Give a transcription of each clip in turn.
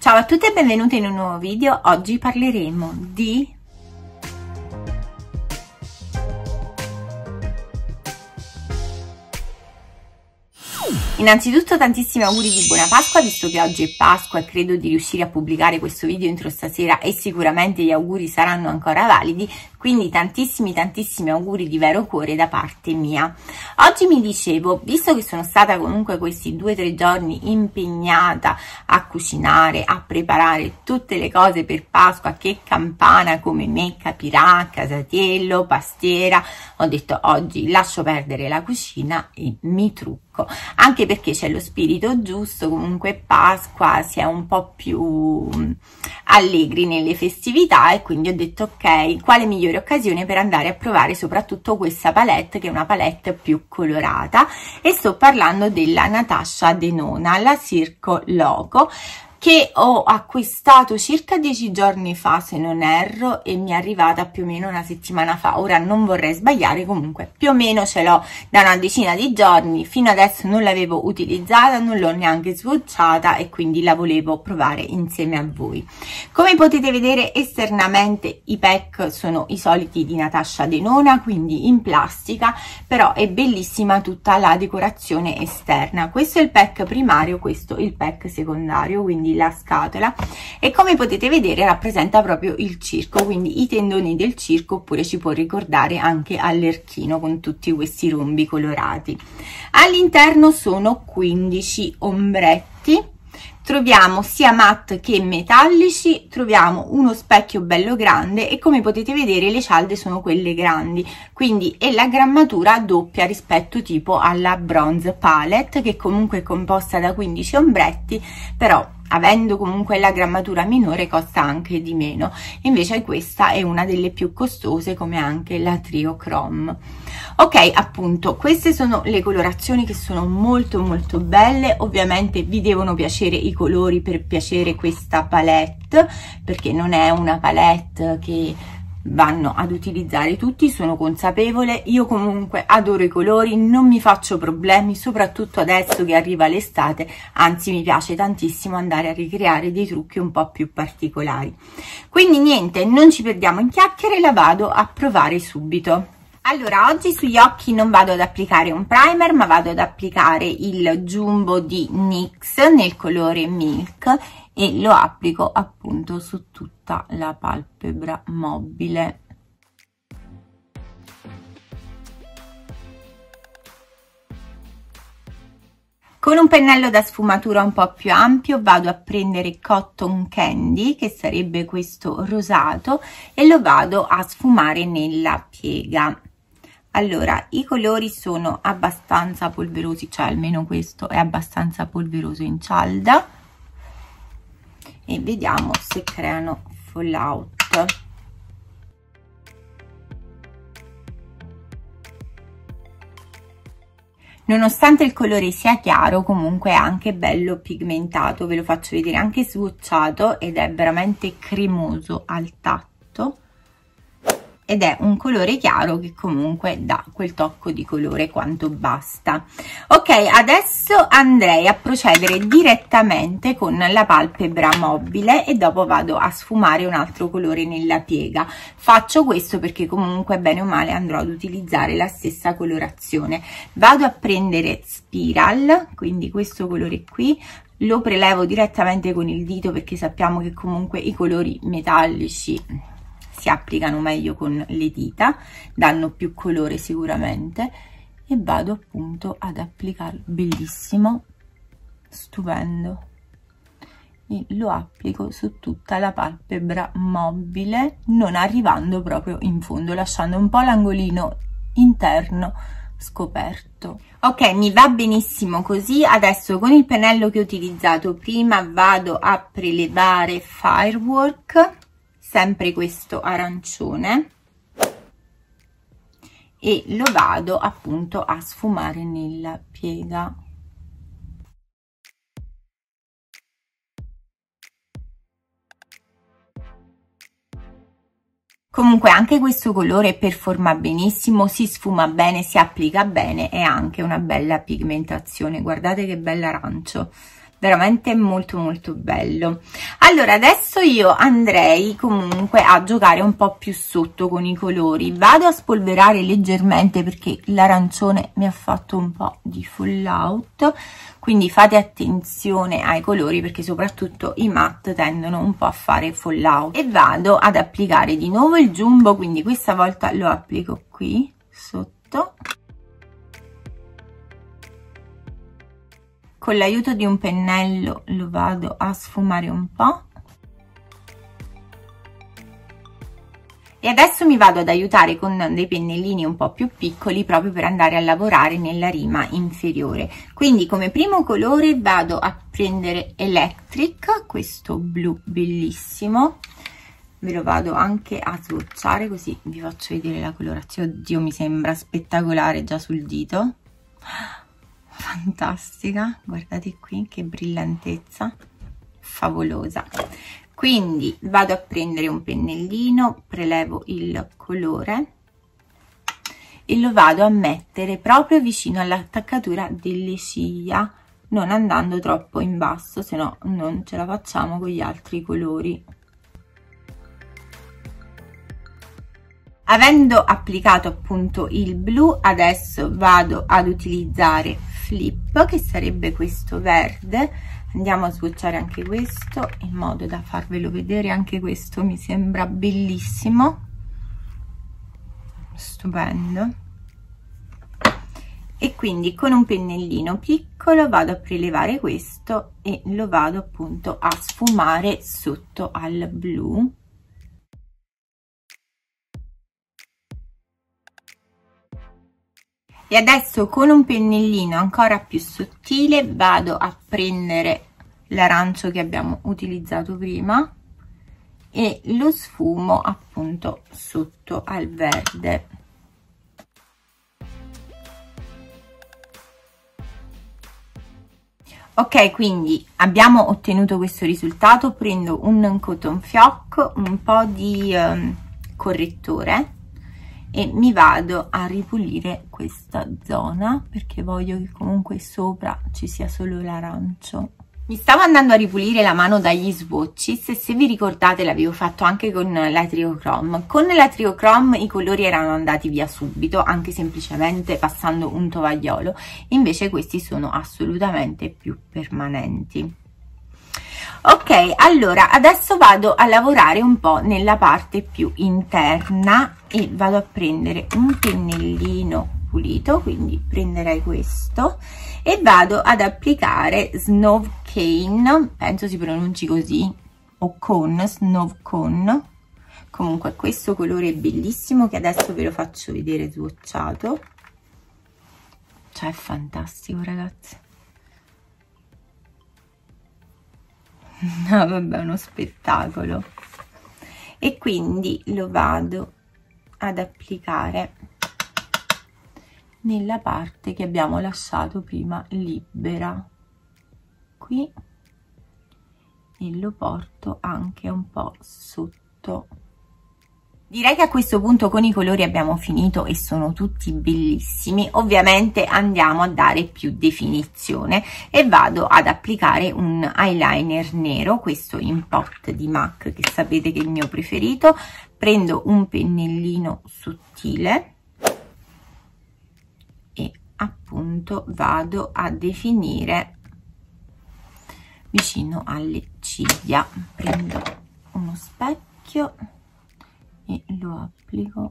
Ciao a tutte e benvenute in un nuovo video. Oggi parleremo di innanzitutto tantissimi auguri di buona Pasqua, visto che oggi è Pasqua e credo di riuscire a pubblicare questo video entro stasera e sicuramente gli auguri saranno ancora validi, quindi tantissimi auguri di vero cuore da parte mia. Oggi mi dicevo, visto che sono stata comunque questi 2 o 3 giorni impegnata a cucinare, a preparare tutte le cose per Pasqua che campana come me capirà, casatiello, pastiera, ho detto oggi lascio perdere la cucina e mi trucco, anche perché c'è lo spirito giusto, comunque Pasqua si è un po' più allegri nelle festività e quindi ho detto ok, quale migliore occasione per andare a provare soprattutto questa palette, che è una palette più colorata, e sto parlando della Natasha Denona, la Circo Loco, che ho acquistato circa 10 giorni fa se non erro e mi è arrivata più o meno una settimana fa. Ora non vorrei sbagliare, comunque più o meno ce l'ho da una decina di giorni. Fino adesso non l'avevo utilizzata, non l'ho neanche swatchata e quindi la volevo provare insieme a voi. Come potete vedere esternamente i pack sono i soliti di Natasha Denona, quindi in plastica, però è bellissima tutta la decorazione esterna. Questo è il pack primario, questo è il pack secondario, quindi la scatola, e come potete vedere rappresenta proprio il circo, quindi i tendoni del circo, oppure ci può ricordare anche Arlecchino con tutti questi rombi colorati. All'interno sono 15 ombretti, troviamo sia matte che metallici, troviamo uno specchio bello grande e come potete vedere le cialde sono quelle grandi, quindi è la grammatura doppia rispetto tipo alla Bronze Palette, che comunque è composta da 15 ombretti, però avendo comunque la grammatura minore costa anche di meno. Invece questa è una delle più costose, come anche la Trio Chrome. Ok, appunto queste sono le colorazioni che sono molto belle. Ovviamente vi devono piacere i colori per piacere questa palette, perché non è una palette che vanno ad utilizzare tutti, sono consapevole. Io comunque adoro i colori, non mi faccio problemi, soprattutto adesso che arriva l'estate, anzi mi piace tantissimo andare a ricreare dei trucchi un po' più particolari. Quindi niente, non ci perdiamo in chiacchiere, la vado a provare subito. Allora, oggi sugli occhi non vado ad applicare un primer, ma vado ad applicare il Jumbo di NYX nel colore Milk e lo applico appunto su tutta la palpebra mobile. Con un pennello da sfumatura un po' più ampio vado a prendere Cotton Candy, che sarebbe questo rosato, e lo vado a sfumare nella piega. Allora, i colori sono abbastanza polverosi, cioè almeno questo è abbastanza polveroso in cialda, e vediamo se creano fallout. Nonostante il colore sia chiaro, comunque è anche bello pigmentato, ve lo faccio vedere anche swatchato, ed è veramente cremoso al tatto. Ed è un colore chiaro che comunque dà quel tocco di colore quanto basta. Ok, adesso andrei a procedere direttamente con la palpebra mobile e dopo vado a sfumare un altro colore nella piega. Faccio questo perché comunque bene o male andrò ad utilizzare la stessa colorazione. Vado a prendere Spiral, quindi questo colore qui, lo prelevo direttamente con il dito perché sappiamo che comunque i colori metallici si applicano meglio con le dita, danno più colore sicuramente, e vado appunto ad applicare, bellissimo, stupendo, e lo applico su tutta la palpebra mobile, non arrivando proprio in fondo, lasciando un po' l'angolino interno scoperto. Ok, mi va benissimo così. Adesso con il pennello che ho utilizzato prima vado a prelevare Firework, sempre questo arancione, e lo vado appunto a sfumare nella piega. Comunque anche questo colore performa benissimo, si sfuma bene, si applica bene e ha anche una bella pigmentazione. Guardate che bell'arancio, veramente molto molto bello. Allora adesso io andrei comunque a giocare un po' più sotto con i colori, vado a spolverare leggermente perché l'arancione mi ha fatto un po' di fallout, quindi fate attenzione ai colori perché soprattutto i matte tendono un po' a fare fallout. E vado ad applicare di nuovo il Jumbo, quindi questa volta lo applico qui sotto. Con l'aiuto di un pennello lo vado a sfumare un po'. E adesso mi vado ad aiutare con dei pennellini un po' più piccoli proprio per andare a lavorare nella rima inferiore. Quindi come primo colore vado a prendere Electric, questo blu bellissimo. Ve lo vado anche a swatchare così vi faccio vedere la colorazione. Oddio, mi sembra spettacolare già sul dito. Fantastica, guardate qui che brillantezza, favolosa. Quindi vado a prendere un pennellino, prelevo il colore e lo vado a mettere proprio vicino all'attaccatura delle ciglia, non andando troppo in basso, se no non ce la facciamo con gli altri colori. Avendo applicato appunto il blu, adesso vado ad utilizzare Flip, che sarebbe questo verde. Andiamo a swatchare anche questo in modo da farvelo vedere. Anche questo mi sembra bellissimo, stupendo. E quindi con un pennellino piccolo vado a prelevare questo e lo vado appunto a sfumare sotto al blu. E adesso con un pennellino ancora più sottile vado a prendere l'arancio che abbiamo utilizzato prima e lo sfumo appunto sotto al verde. Ok, quindi abbiamo ottenuto questo risultato. Prendo un cotton fioc, un po' di correttore e mi vado a ripulire questa zona perché voglio che comunque sopra ci sia solo l'arancio. Mi stavo andando a ripulire la mano dagli swatches e se vi ricordate l'avevo fatto anche con la Triochrome. Con la Triochrome i colori erano andati via subito, anche semplicemente passando un tovagliolo, invece questi sono assolutamente più permanenti. Ok, allora adesso vado a lavorare un po' nella parte più interna e vado a prendere un pennellino pulito, quindi prenderei questo e vado ad applicare Snow Cane, penso si pronunci così, o Cone, Snow Cone. Comunque questo colore è bellissimo che adesso ve lo faccio vedere swatchato, cioè è fantastico ragazzi. No, vabbè, è uno spettacolo. E quindi lo vado ad applicare nella parte che abbiamo lasciato prima libera qui e lo porto anche un po' sotto. Direi che a questo punto con i colori abbiamo finito e sono tutti bellissimi. Ovviamente andiamo a dare più definizione e vado ad applicare un eyeliner nero, questo in pot di MAC che sapete che è il mio preferito. Prendo un pennellino sottile e appunto vado a definire vicino alle ciglia. Prendo uno specchio e lo applico.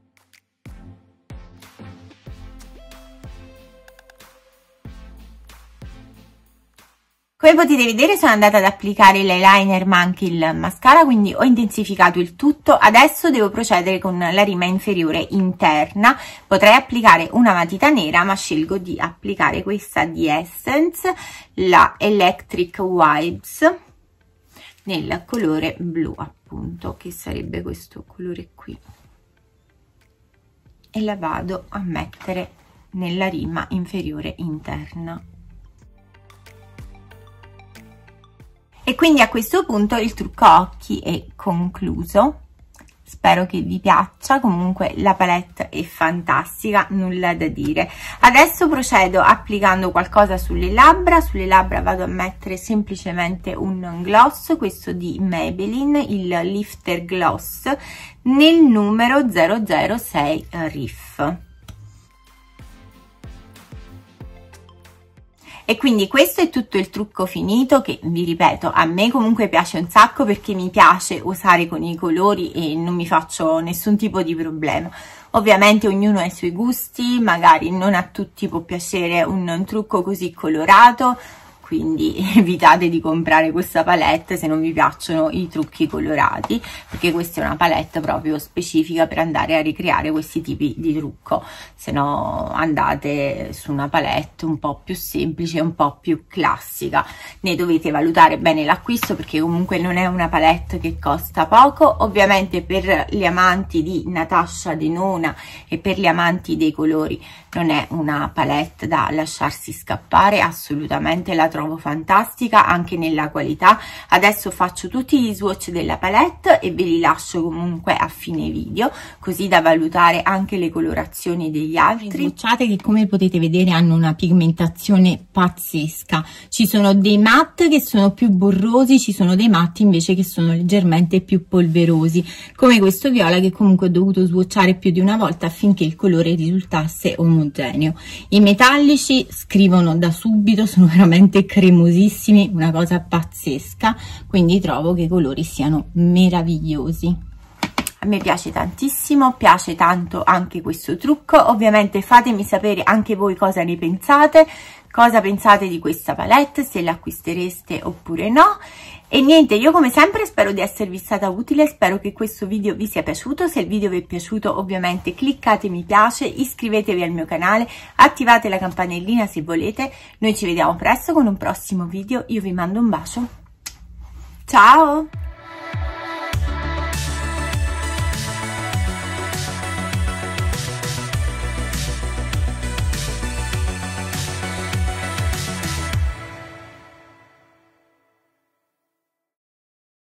Come potete vedere sono andata ad applicare l'eyeliner ma anche il mascara, quindi ho intensificato il tutto. Adesso devo procedere con la rima inferiore interna. Potrei applicare una matita nera ma scelgo di applicare questa di Essence, la Electric Vibes, nel colore blu appunto, che sarebbe questo colore qui, e la vado a mettere nella rima inferiore interna. E quindi a questo punto il trucco occhi è concluso. spero che vi piaccia. Comunque la palette è fantastica, nulla da dire. Adesso procedo applicando qualcosa sulle labbra vado a mettere semplicemente un gloss, questo di Maybelline, il Lifter Gloss nel numero 006 Riff. E quindi questo è tutto il trucco finito, che vi ripeto, a me comunque piace un sacco perché mi piace usare con i colori e non mi faccio nessun tipo di problema. Ovviamente ognuno ha i suoi gusti, magari non a tutti può piacere un trucco così colorato, quindi evitate di comprare questa palette se non vi piacciono i trucchi colorati, perché questa è una palette proprio specifica per andare a ricreare questi tipi di trucco. Se no andate su una palette un po' più semplice, un po' più classica. Ne dovete valutare bene l'acquisto, perché comunque non è una palette che costa poco. Ovviamente per gli amanti di Natasha Denona e per gli amanti dei colori non è una palette da lasciarsi scappare, assolutamente la trovo fantastica anche nella qualità. Adesso faccio tutti gli swatch della palette e ve li lascio comunque a fine video, così da valutare anche le colorazioni degli altri. Swatchate che, come potete vedere, hanno una pigmentazione pazzesca. Ci sono dei matte che sono più borrosi, ci sono dei matti invece che sono leggermente più polverosi, come questo viola, che comunque ho dovuto swatchare più di una volta affinché il colore risultasse omogeneo. I metallici scrivono da subito, sono veramente cremosissimi, una cosa pazzesca, quindi trovo che i colori siano meravigliosi. A me piace tantissimo, piace tanto anche questo trucco. Ovviamente fatemi sapere anche voi cosa ne pensate, cosa pensate di questa palette, se l'acquistereste oppure no. E niente, io come sempre spero di esservi stata utile, spero che questo video vi sia piaciuto. Se il video vi è piaciuto, ovviamente cliccate mi piace, iscrivetevi al mio canale, attivate la campanellina se volete. Noi ci vediamo presto con un prossimo video, io vi mando un bacio, ciao!